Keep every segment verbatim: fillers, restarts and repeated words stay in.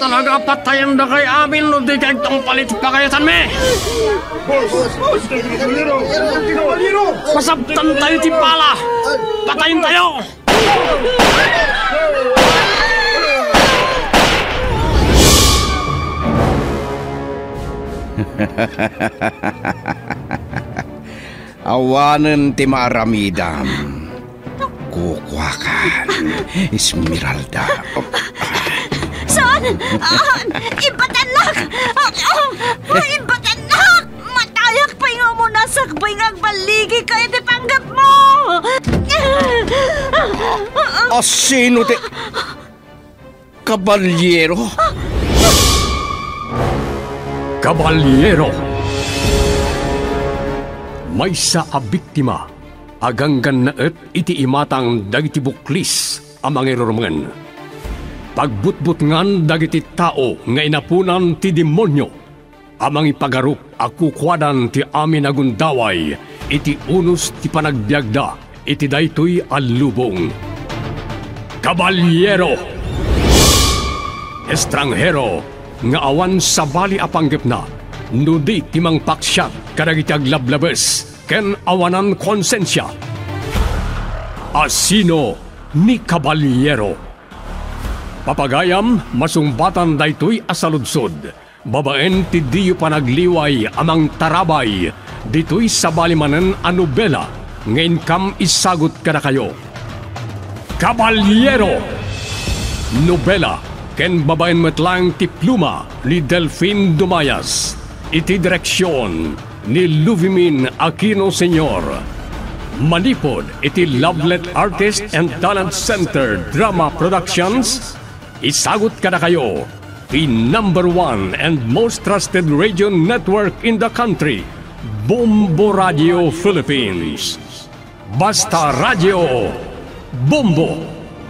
talaga patayan na kay amin no di kay itong palit pakayasan me. Masabtan tayo ti pala. Patayin tayo. Awanan ti maaramidam. Kukwakan, Esmeralda. Saan? Ah, ibatanak! Ah, ibatanak! Matayak pa nga mo nasakbay nga baligi kayo di panggap mo! O sino ti... Kabalyero? Kabalyero! May sa abiktima, aganggan na et iti imatang dagiti buklis amang irurungan. Pagbutbut ngan dagiti tao nga inapunan ti demonyo, amang ipagarup akukwadan ti amin agundaway, iti unos ti panagbiagda, iti daytoy alubong. Kabalyero! Estranghero, nga awan sa bali apanggip na, nudi timang paksyat kadagiti aglablabes ken awanan konsensya. Asino ni Kabalyero. Papagayam masumbatan daytoy asaludsod. Babaen ti diyo panagliway amang tarabay ditoy sa balimanen a nobela ngayon kam isagot kada kayo. Kabalyero. Nobela ken babaen metlang ti pluma ni Delphine Dumayas. Iti direksyon ni Luvimin Aquino Senior. Manipod iti Lovelet Artist and Talent Center Drama Productions. Isagot kada kayo, the number one and most trusted radio network in the country, Bombo Radio Philippines. Basta Radio Bombo.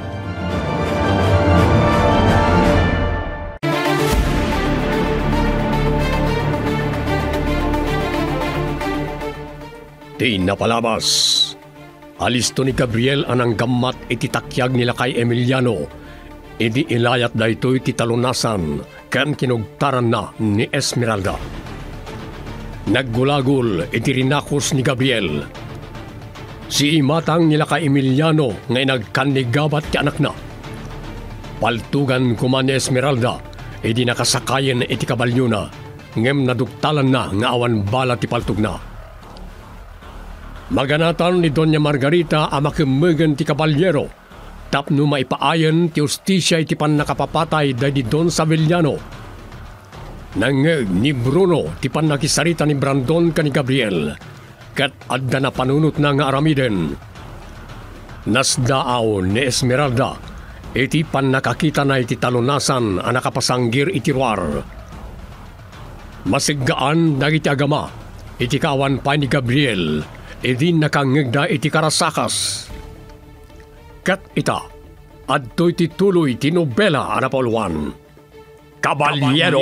Di napalabas. Alisto ni Gabriel anang gammat iti takyag nila kay Emiliano. Idi ilayat daytoy ti talunasan ken kinugtaran na ni Esmeralda. Naggulagol iti rinakos ni Gabriel. Si imatang nila kay Emiliano nga nagkanigabat ti anak na. Paltugan kuman ni Esmeralda idi nakasakayen iti kabalyo na ngem naduktalan na nga awan bala ti paltug na. Maganatan ni Doña Margarita ang makimugan ti Kabalyero, tapno maipaayan ti ustisya iti pan nakapapatay day di Don Savillano. Nangeg ni Bruno ti pan nakisarita ni Brandon ka ni Gabriel, kat adda na panunot na nga aramiden. Nasdaaw ni Esmeralda, iti pan nakakita na iti talunasan ang nakapasanggir iti ruar. Masiggaan dagiti agama, iti kawan pa ni Gabriel, iti nakangegda iti karasakas. Kat ita, adto'y tituloy ti nobela ana pauluan. Kabalyero.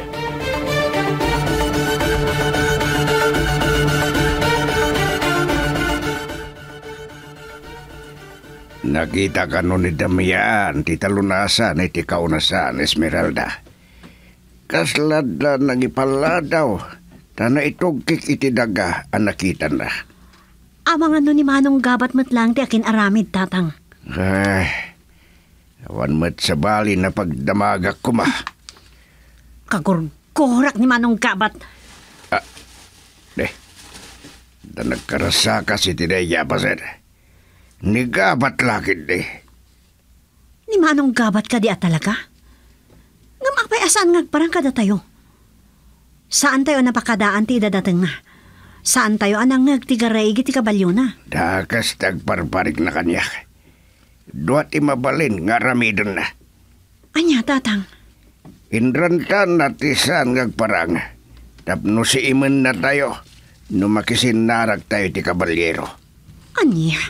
Nakita ka nun ni Damian, ti talunasan iti kaunasan, Esmeralda. Kaslada nagipaladaw, tana itugkik iti daga ang nakita na. Amang ano ni Manong gabat mo't lang ti akin aramid, tatang. Ay, awan mo't sa bali na pagdamagak ko ma. Kagurgorak ni Manong gabat. Ah, deh, da nagkarasakas iti daya pasen. Ni gabat lakid deh. Ni Manong gabat ka di at talaga? Ngamapay asaan ngagparang kada tayo? Saan tayo napakadaan ti dadateng na? Saan tayo anang nagtigaray ti kabalyo na? Dakas tagparparik na kanya. Duat imabalin nga ramidon na. Anya, tatang? Indrantan natisan ngagparang. Tapno si imen na tayo. Numakisin narag tayo ti kabalyero. Anya?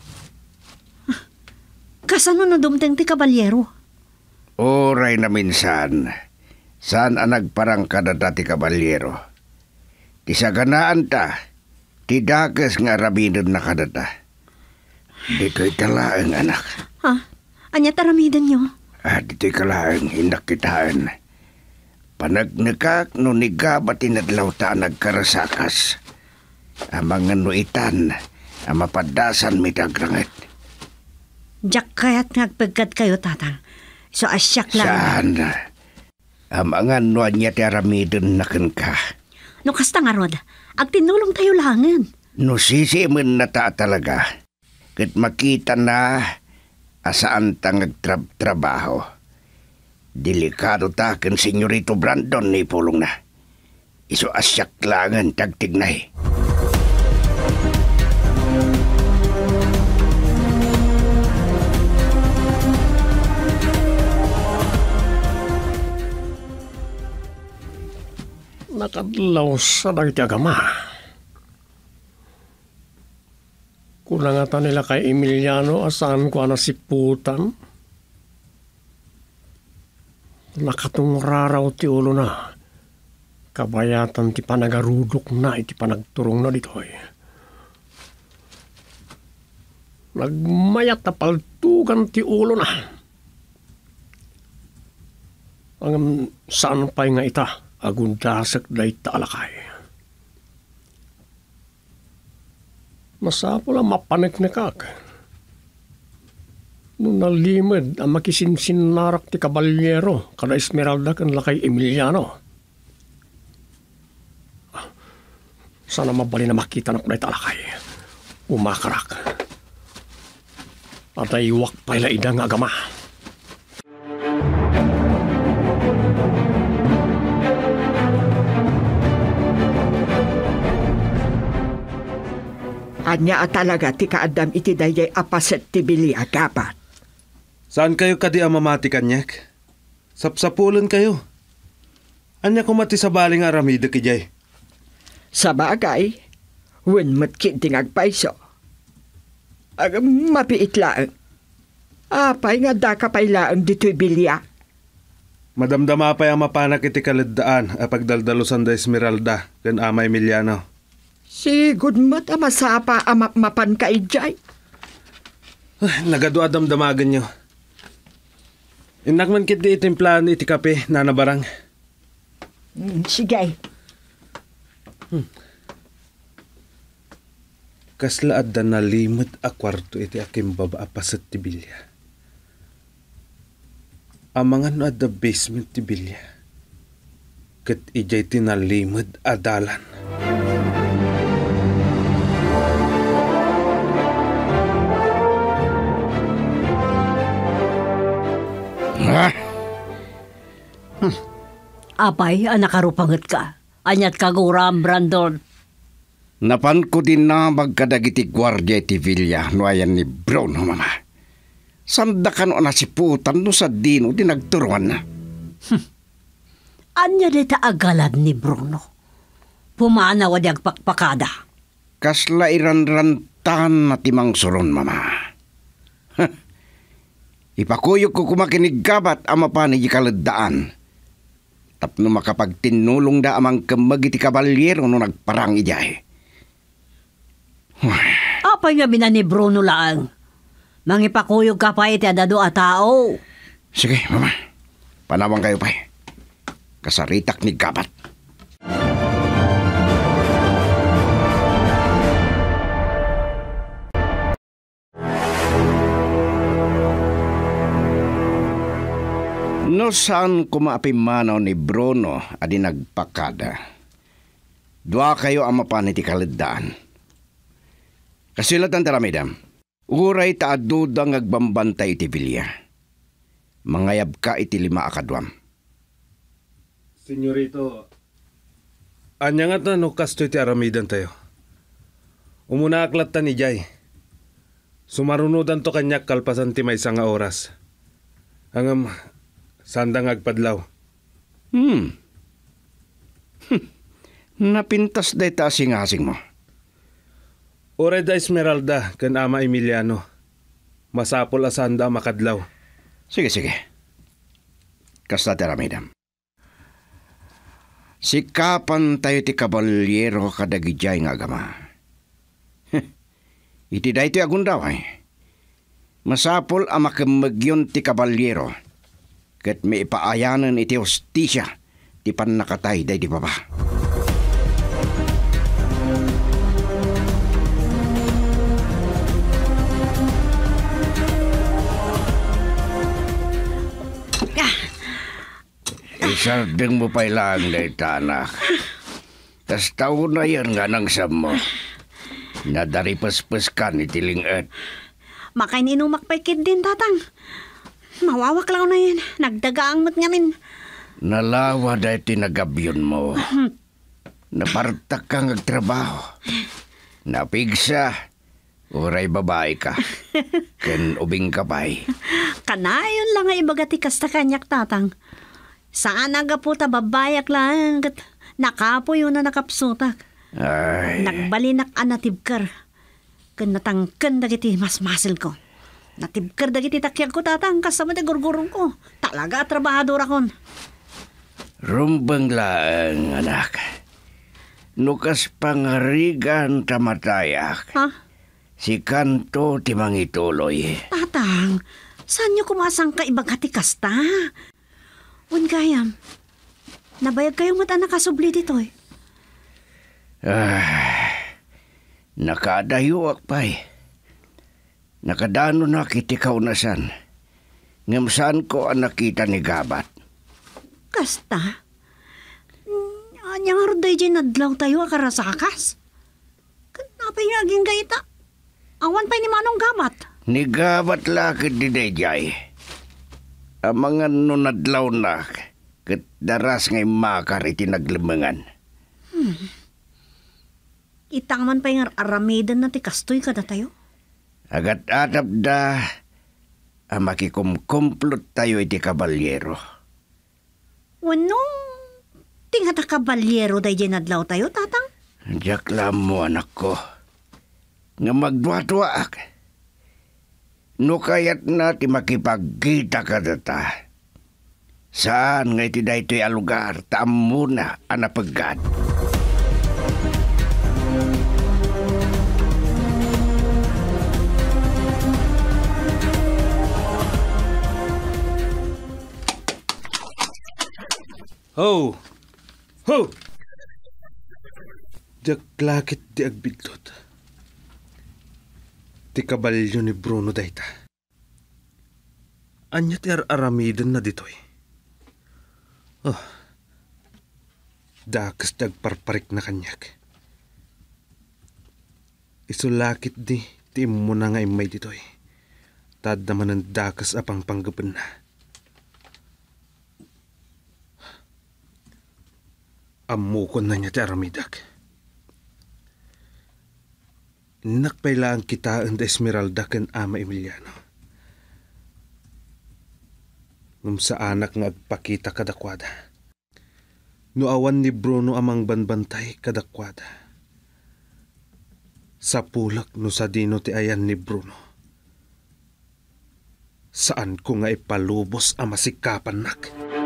Kasano na dumteng ti kabalyero? Oray na minsan. Saan ang nagparang kadada ti kabalyero? Ti saganaan ta, ti dakas nga ramidon na kadada. Di ko'y talaang anak. Ha? Anya taramidon nyo? Ah, dito'y kalaang hindak kitaan. Panagnagak no nigabat inadlaw ta nagkarasakas. Ang mga nuitan, ang mapadasan mitagrangat. Diyak kaya't ngagpagkat kayo, tatang. So asyak lang. Saan? Ang mga nuan niya ti aramidon na ka. No kasta nga, Rod. Ag tinulong tayo langan. No sisimin na ta talaga. Kat makita na asaan ta ngagtrab-trabaho. Delikado ta kan Senyorito Brandon ni pulong na. Iso asyak langan tagtignay. Nakadlaw sa dagiti agama. Kunang ata nila kay Emiliano asaan ko anasiputan. Nakatong raraw ti ulo na. Kabayatan ti panagarudok na iti panagturong na ditoy. Nagmayat na paltugan ti ulo na. Ang saan pa'y nga ita? Agundasak na itaalakay. Masapo lang mapaniknikak. Nung nalimid ang makisinsinnarak ti Kabalyero kada Esmeralda kan lakay Emiliano. Sana mabali na makita na kunay talakay. Umakarak. At ay iwak pala idang agama. Anya at talaga ti kaadam iti dayay apaset ti bili agapat. Saan kayo kadi ang mamati kanyak? Sapsapulan kayo. Anya kumati sa baling aramida kijay. Sa bagay, wen matkit ting agpaiso. Ag mapiit laang. Apay nga dakapay laang dito'y bilya. Madamdama pa ang mapanak iti kaliddaan a pagdaldalusan da Esmeralda kan Ama Emiliano. Si gudmat ama sapa ama mapan ka ijay. Nagado adamdamagan nyo. Inak man kit di itimplaan iti kape, nanabarang. Mm, sige. Hmm. Kaslaad da nalimod a kwarto iti aking baba apasat ti bilya. Amangan no at the basement ti bilya. Kat ijay tinalimod a dalan. Ha? Hmm. Apay, anakarupangat ka. Anyat kaguram, Brandon. Napan ko din na magkadagiti gwardiya iti Villa no ayan ni Bruno, mama. Sanda ka no nasiputan no sa dino di nagturuan na. Hmm. Anya dita agalad ni Bruno. Pumana wadi agpakpakada. Kasla iranrantan na timang sulon, mama. Ipakuyok ko kumakinig gabat ama pa ni kaladaan. Tapno makapagtinulong da amang kamagiti Kabalyero no nagparang ijay. Apay nga binan ni Bruno laang. Mangipakuyog ka pa iti adado a tao. Sige, mama. Panawang kayo pa. Kasaritak ni gabat. No saan kumaapimanaw ni Bruno adi nagpakada. Dua kayo ang mapaniti kalidaan. Kasilatan taramidam, uray taadudang agbambantay iti bilya. Mangayab ka iti lima akadwam. Senyorito, anya nga ta no kasto iti aramidan tayo. Umuna aklat ta ni Jay. Sumarunudan to kanyak kalpasan ti may nga oras. Hangam sandang agpadlaw. Hmm. Hm. Napintas day ta asing-asing mo. Oray da Esmeralda kan Ama Emiliano. Masapol asanda makadlaw. Sige, sige. Kasta taramidam. Sikapan tayo ti Kabalyero kadagijay nga agama. Iti da ito agundaw ay. Masapol ang makamagyon ti Kabalyero. Kat may ipaayanan iti hostisya, ti pan nakatay day di baba. Isardeng mo pa'y lang day tanak. Tas tao na yan nga nang mo. Nadaripas-pas ka ni tilingat. Makain inumakpay kid din, tatang. Mawawak lang na yan. Nagdagaang mo't ngamin. Nalawa dahil tinagabyon mo. Napartak kang agtrabaho. Napigsa. Uray babae ka. Ken ubing kapay. Kanayon lang ay ibagati kasta kanyak, tatang. Saan aga po ta babayak lang. Nakapo yun na nakapsutak. Ay. Nagbalinak ang natibkar. Kan natangkan dagiti mas masil ko. Natibkar dagiti takyag ko, tatang. Kasama na gurgurong ko. Talaga trabahador akon. Rumbang lang, anak. Nukas pangarigan tamatayak. Ha? Si Kanto timang ituloy. Tatang, saan niyo kumasang ka ibagati kasta? Unkayam, nabayag kayong mata nakasubli dito eh. Ah, nakadayuak pa'y. Nakadano na kiti kaunasan. Ngam saan ko ang nakita ni Gabat. Kasta? Anyang haruday dyan nadlaw tayo akarasakas. Kanapay nga aging gaita. Awan pa'y ni Manong Gabat. Ni Gabat lakid di Dayjay. Ang mga nunadlaw na kat daras ngay makar iti naglemengan. Hmm. Itang man pa'y nga aramidan na ti kastoy kada tayo. Agat atap da ang makikumkumplot tayo iti kabalyero. Wano, tingata kabalyero day dyan nadlaw tayo, tatang? Diyak lang mo, anak ko. Nga magdwa-dwaak. No kayat na ti makipagkita ka data. Saan nga iti daytoy a lugar taam muna ang napagad. Ho! Ho! Diyak lakit di agbidlot. Ti kabalyo ni Bruno dayta. Anya ti ar-aramidan na ditoy. Oh. Dakas dagparparik na kanyak. Isulakit di ti mo na nga imay ditoy. Tad naman ang dakas apang panggaban na. Amukon na niya ti aramidak. Nakpailaan kita ang Esmeralda kan Ama Emiliano. Nung sa anak nga agpakita kadakwada. Nuawan ni Bruno amang banbantay kadakwada. Sa pulak no sa dino ti ayan ni Bruno. Saan ko nga ipalubos ang masikapan nak?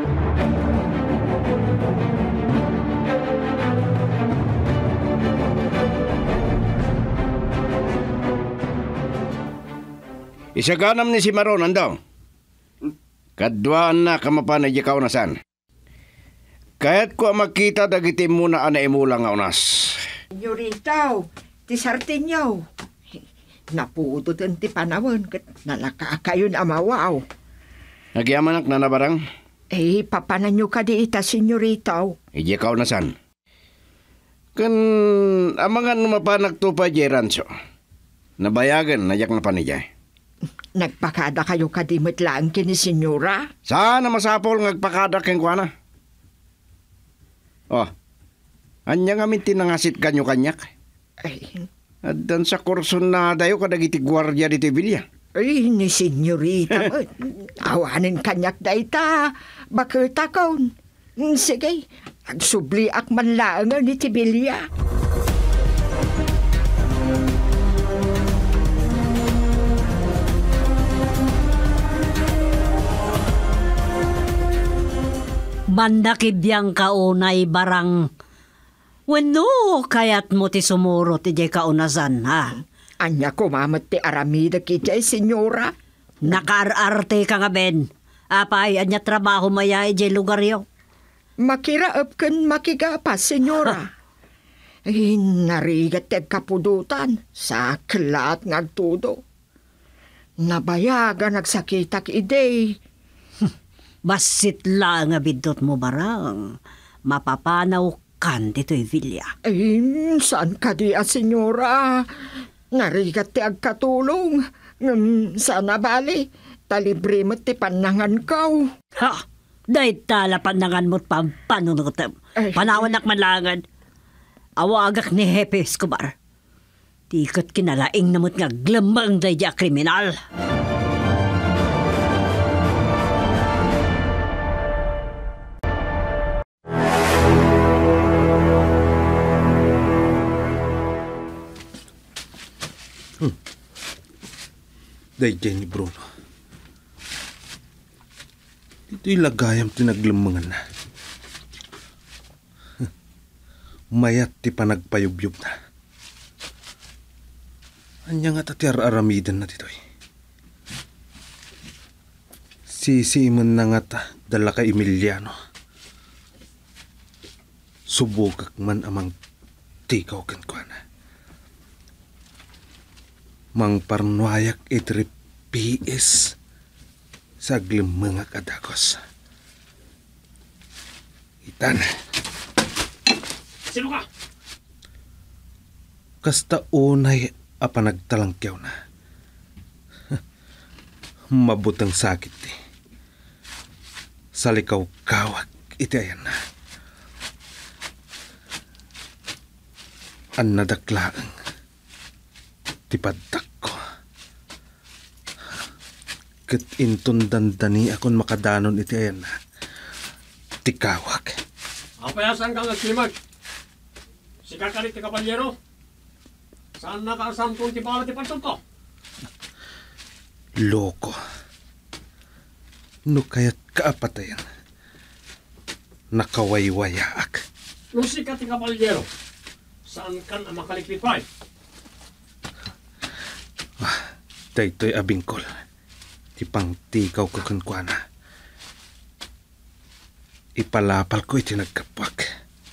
Isaganam ni si Maron, andong. Kadwaan na kamapan na ikaw nasan. Kahit ko makita dagiti muna ana imula nga unas. Senyoritaw, ti sartinyaw. Naputo ti panawon kat nalakaakayon amawaw. Nagyamanak na nabarang? Eh, papanan nyo ka di ita, senyoritaw. Iji ikaw nasan. Kan amangan numapanak to pa Rancho. Nabayagan, nayak na panijay. Nagpakada kayo kadimit lang kini senyora? Saan na masapol ngagpakada keng kuana? Oh, anya nga minti nangasit kanyo kanyak. Ay, at dan sa kurso na dayo kadagiti gwardiya di Tibilya. ay ni senyorita. Awanin kanyak da ita. Bakit akaw? Sige, agsubli ak man lang ni Tibilya. Banda kibyang kaunay barang. Wano kayat mo ti sumuro ti jay kaunasan, ha? Anya ko mamat ti aramida kitay, senyora. Nakaararte ka nga, Ben. Apay, anya trabaho maya ije lugar yo. Makiraap kan makigapas, senyora. Eh, narigat teg kapudutan sa kelat ngagtudo. Nabayaga nagsakitak ide. Basit lang nga bidot mo barang. Mapapanaw kan dito'y Villa. Eh, saan ka di, ah, senyora? Narigat ti agkatulong. Ngam, sana bali. Talibre mo't ti panangan kaw. Ha! Dahil tala panangan mo't pampanunutem. Ay. Panawan ak manlangan. Awagak ni Hepe Escobar. Tikot kinalaing namot nga glambang day di kriminal. Hmm. Day ni Bruno. Ito'y lagayam tinaglamangan na. Mayat ti panagpayubyub na. Anya nga tati aramidan na tito'y. Sisiman na nga ta dala ka Emiliano. Subugak man amang tikaw kan kwa na. Mang parnuayak itri P S sa aglim mga kadagos. Itan. Sino ka? Kasta unay apa nagtalangkyaw na. Mabutang sakit ti. Salikaw kawak iti ayan na. An nadaklaang tipadak ko. Kat intun dandani akon makadanon iti ayan na. Tikawak. Apayasan kang agsimag. Sikat ka rin ti kabalyero. Saan nakasantong ti bala ti pansyon ko? Loko. No kaya't kaapatayan. Nakawaywayaak. Nung sikat ti kabalyero, saan kan ang makalikpipay? Ah, daytoy abingkol. Ti pangtikaw ko kankwana. Ipalapal ko iti nagkapwak.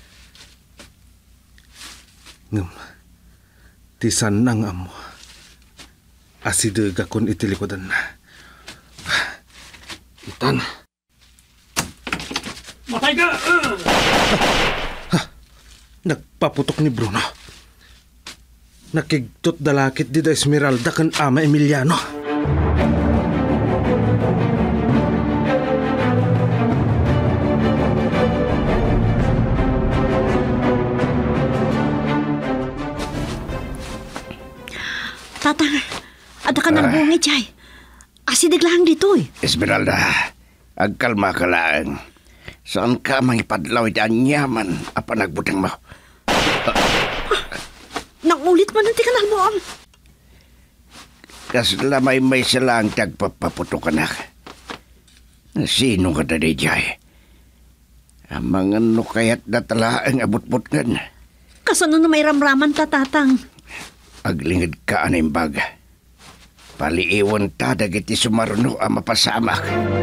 Ngam, ti sanang amo. Asidaga kon iti likodan na. Itan. Matay ka! Uh! Ha, nagpaputok ni Bruno. Nakigtot dalakit di da Esmeralda kan ama Emiliano. Tatang, ada ka ng bungit, Jay. Asidig lang dito eh. Esmeralda, agkalma ka lang. Saan ka mangipadlaw iti anyaman apa nagbutang mo? Nangulit man ang tikanal mo, am. Kasla may may silang tagpapaputok anak. Sino ka tadi, Jay? Amang ano kaya't natala ang abot-bot ngan. Kasano na may ramraman ta, tatang. Aglingid ka aning baga. Paliiwan ta dagiti sumaruno ang mapasamak.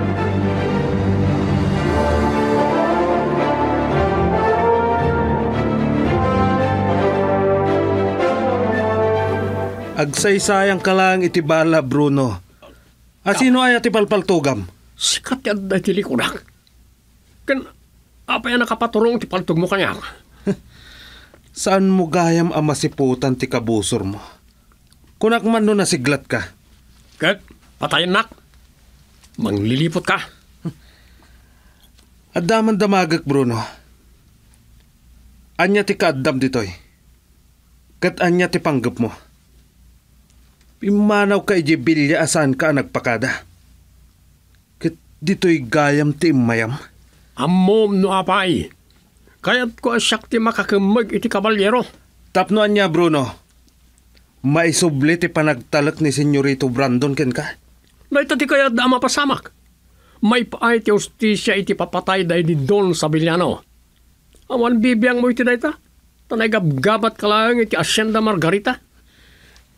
Agsaysayang ka lang iti bala, Bruno. Asino ay ati palpaltugam? Sikat yan na tilikunak. Kan, apa yan nakapaturong ti paltog mo kanya? Saan mo gayam ang masiputan ti kabusor mo? Kunak man no nasiglat ka. Kat, patayin nak. Manglilipot ka. Adaman damagak, Bruno. Anya ti kaadam ditoy. Kat anya ti panggap mo. Imanaw ka ijibilya asan ka nagpakada. Kat dito'y gayam ti imayam. Amom no apay. Kaya't ko asyak ti makakamag iti kabalyero. Tapnoan niya, Bruno. Maisubli ti panagtalak ni Senyorito Brandon ken ka. Naita ti kaya't da mapasamak. May paay ti ustisya iti papatay da ni Don Sabiliano. Awan bibiyang mo iti dayta. Tanay gabgabat ka lang iti Hacienda Margarita.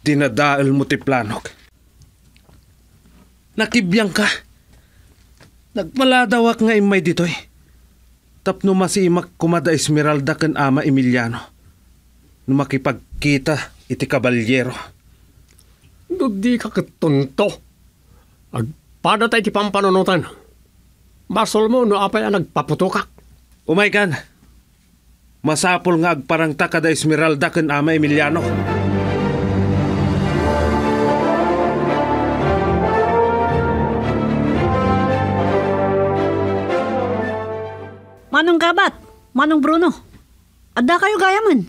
Dinadaal mo ti planok. Nakibiyang ka. Nagmaladawak nga imay ditoy. Tapno masimak kumada Esmeralda ken ama Emiliano. No makipagkita iti kabalyero. Dudi ka ketunto. Agpada tayo ti pampanunutan. Basol mo no apay ang nagpaputukak. Umay kan. Masapol nga agparangta kada Esmeralda ken ama Emiliano. Manong Gabat, Manong Bruno, adda kayo gayaman.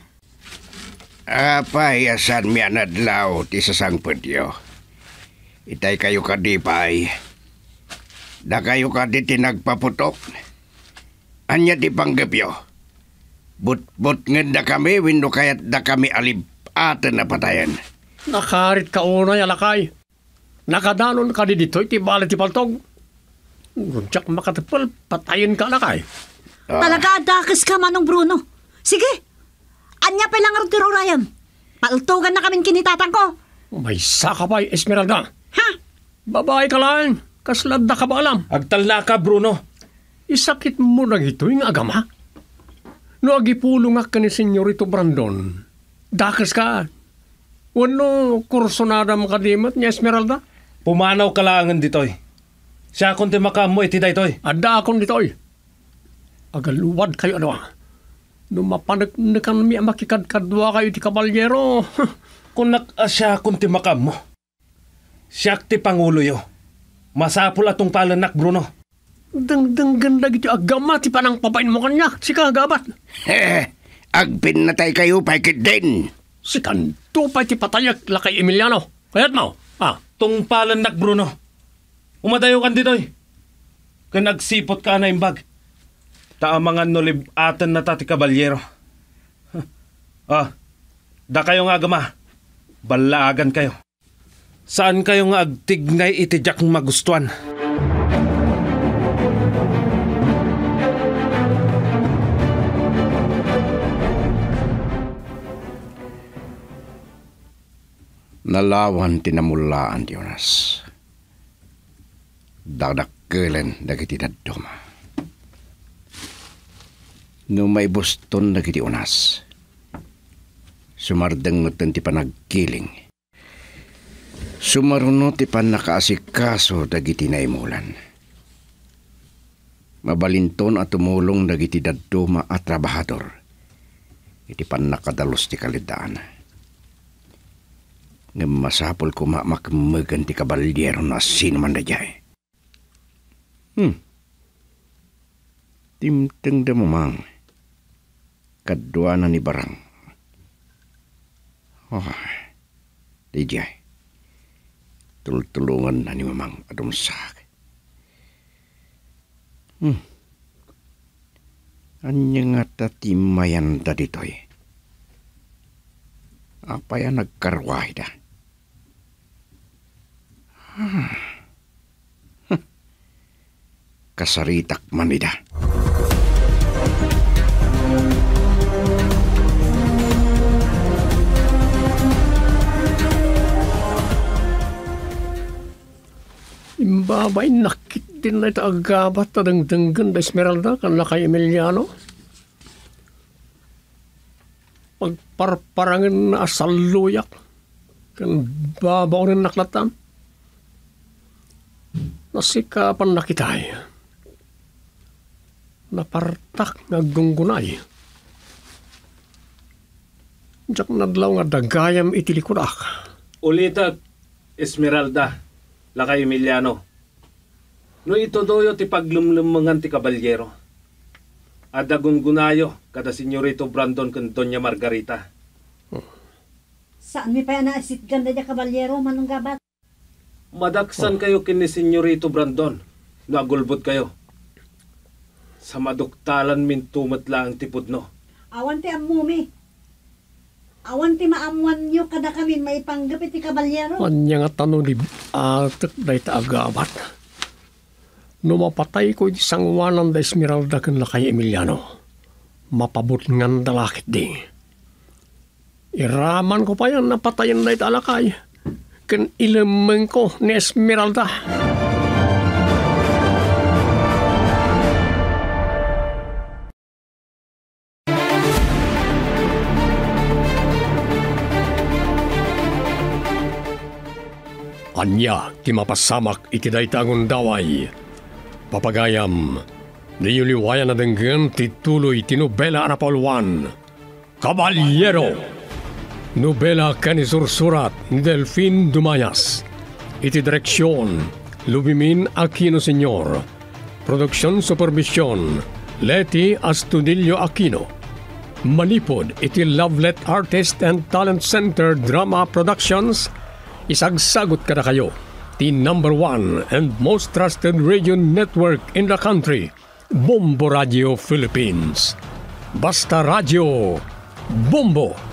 Apay, asan mi anadlaw ti sasangpedyo. Itay kayo kadipay. Da kayo kadi tinagpaputok. Anya di panggapyo. But-but ngenda kami, windo kayat da kami alib aten na patayan. Nakarit ka unay alakay. Nakadanon ka di dito, iti bala ti paltog. Gunjak makatapal, patayin ka alakay. Oh. Talaga adakas ka, Manong Bruno. Sige, anya pa lang arutiro rayam. Paltugan na kaming kinitatang ko. May saka pa, Esmeralda. Ha? Babae ka lang, kaslad na ka ba alam? Agtalna ka, Bruno. Isakit mo na ito yung agama. No agipulo nga ka ni Senyorito Brandon. Dakas ka. Wano kursonada mo kadimat ni Esmeralda? Pumanaw kalangan ditoy. Siya kung ti makamo iti daytoy. Ada akong ditoy. Agaluwad kayo ano. No mapanagnakan mi ang makikadkadwa kayo ti kabalyero. Kung nakasya kung ti makamo. Siya ti pangulo yo. Masapul atong palanak, Bruno. Dang-dang ganda gito agama ti panang papain mo kanya. Sika Gabat. Heh, agpin na tayo kayo paikit din. Si kanto pa ti patayak lakay Emiliano. Kaya't mo. Ah. Tong palanak, Bruno. Umadayo kan ditoy. Kung nagsipot ka na imbag. Taamangan no libatan na tati kabalyero. Ah, da kayo nga agama. Balaagan kayo. Saan kayo nga agtignay itidyak magustuhan? Nalawan tinamulaan ti Jonas. Dagdakkelan dagiti dadduma. No may Boston dagiti Jonas. Sumardengetan ti panagkiling. Sumaruno ti panakaasikaso dagiti naimulan. Mabalinton at tumulong dagiti dadduma at trabahador. Iti panakadalos ti kalidaan. Ngem masapol ko makmagan ti kabalyero na sino man da jay. Hmm. Timteng da mamang. Kadwa na ni barang. Oh, di jay. Tultulungan na ni mamang adumsak. Hmm. Anya nga tatimayan da ditoy. Apa yan nagkarway da? Hmm. Huh. Kasaritak manida. Imbabay nakit din na ito agabat na dangdanggan da Esmeralda kan lakay Emiliano. Pagparparangin na asaluyak kan babaw rin naklatan. Nasikapan nakitay. Napartak nga gunggunay. Diyak nadlaw nga dagayam itilikudak. Ulitat, Esmeralda, lakay Emiliano. No ito doyo ti paglumlumangan ti kabalyero. Ada gunggunayo kada Senyorito Brandon ken Doña Margarita. Saan mi pa yan naisit ganda niya kabalyero, Manong Gabat? Madaksan oh. kayo kin ni Senyorito Brandon. Nagulbot kayo. Sa maduktalan min tumatla ang tipod no. Awan ti amumi. Awan ti maamuan nyo kada kami maipanggapit ti kabalyero. Anya nga tanong ni atak da ita agabat. No mapatay ko di sangwanan da Esmeralda kan lakay Emiliano. Mapabot ngan dalakit di. Iraman ko pa yan napatayan da ita alakay. Kan ilamang ko ni Esmeralda. Anya ti mapasamak iti daytangon daway. Papagayam, niyuliwayan na denggen ti tuloy ti nobela na pauluan. Caballero! Nobela kanisursurat ni Delfin Dumayas. Iti direksyon, Lubimin Aquino Senior. Produksyon supervision, Leti Astudillo Aquino. Manipod iti Lovelet Artist and Talent Center Drama Productions. Isagsagot kada kayo, the number one and most trusted radio network in the country, Bombo Radio Philippines. Basta Radio, Bombo!